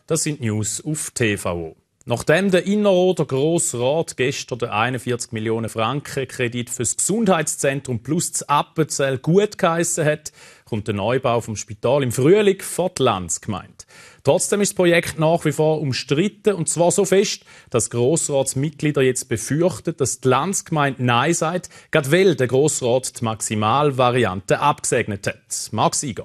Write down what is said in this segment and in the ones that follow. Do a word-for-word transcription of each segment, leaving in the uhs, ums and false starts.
Das sind News auf T V O. Nachdem der Innerrhoder Grossrat gestern den einundvierzig Millionen Franken Kredit für das Gesundheitszentrum plus das Appenzell gut geheissen hat, kommt der Neubau vom Spital im Frühling vor die Landsgemeinde. Trotzdem ist das Projekt nach wie vor umstritten, und zwar so fest, dass Grossratsmitglieder jetzt befürchten, dass die Landsgemeinde Nein sagt, gerade weil der Grossrat die Maximalvariante abgesegnet hat. Marc Sieger.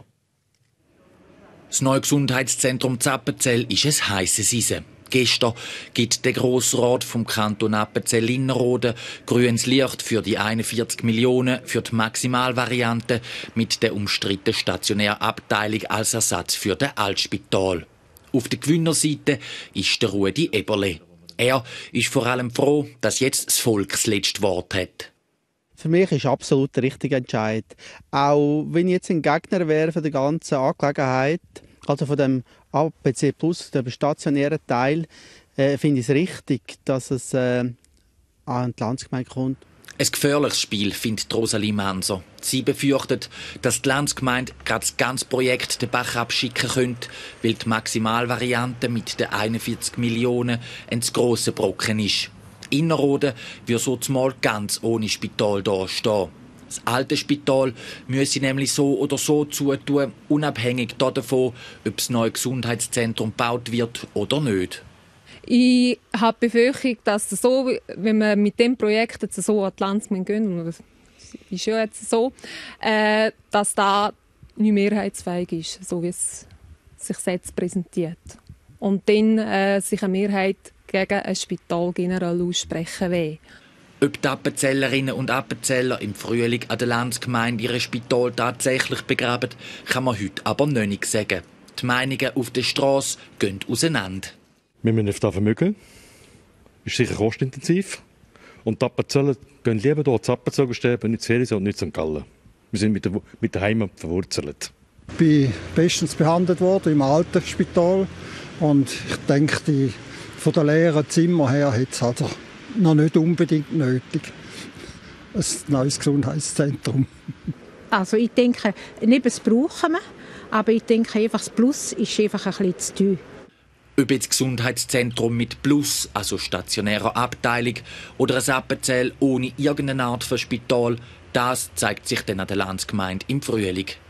Das neue Gesundheitszentrum Appenzell ist ein heisses Eisen. Gestern gibt der Grossrat vom Kanton Appenzell-Innerrhoden grünes Licht für die einundvierzig Millionen für die Maximalvariante mit der umstrittenen stationären Abteilung als Ersatz für das Altspital. Auf der Gewinnerseite ist der Rudi Eberle. Er ist vor allem froh, dass jetzt das Volk das letzte Wort hat. Für mich ist absolut der richtige Entscheid. Auch wenn ich jetzt ein Gegner wäre von der ganzen Angelegenheit, also von dem A P C Plus, dem stationären Teil, äh, finde ich es richtig, dass es äh, an die Landsgemeinde kommt. Ein gefährliches Spiel, findet Rosalie Manser. Sie befürchtet, dass die Landsgemeinde gerade das ganze Projekt den Bach abschicken könnte, weil die Maximalvariante mit den einundvierzig Millionen ein zu grosser Brocken ist. Innerrhoden würde so zumal ganz ohne Spital dastehen. Das alte Spital müsse nämlich so oder so zutun, unabhängig davon, ob das neue Gesundheitszentrum gebaut wird oder nicht. Ich habe die Befürchtung, dass so, wenn wir mit dem Projekt jetzt so an die Landsgemeinde gehen, und das ist ja jetzt so, äh, dass da nicht mehrheitsfähig ist, so wie es sich jetzt präsentiert. Und dann äh, sich eine Mehrheit gegen ein Spital generell aussprechen will. Ob die Appenzellerinnen und Appenzeller im Frühling an der Landsgemeinde ihr Spital tatsächlich begraben, kann man heute aber noch nicht sagen. Die Meinungen auf der Strasse gehen auseinander. Wir müssen auf das Vermögen. Ist sicher kostintensiv. Und die Appenzeller gehen lieber dort zu Appenzell sterben, nicht zu Herisau und nicht zu Sankt Gallen. Wir sind mit der, mit der Heimat verwurzelt. Ich bin bestens behandelt worden im alten Spital. Und ich denke, die, von den leeren Zimmern her hat es also noch nicht unbedingt nötig. Ein neues Gesundheitszentrum. Also ich denke, nicht das brauchen wir, aber ich denke einfach, das Plus ist einfach ein bisschen zu teuer. Ob jetzt Gesundheitszentrum mit Plus, also stationärer Abteilung, oder ein Appenzell ohne irgendeine Art von Spital, das zeigt sich dann an der Landsgemeinde im Frühling.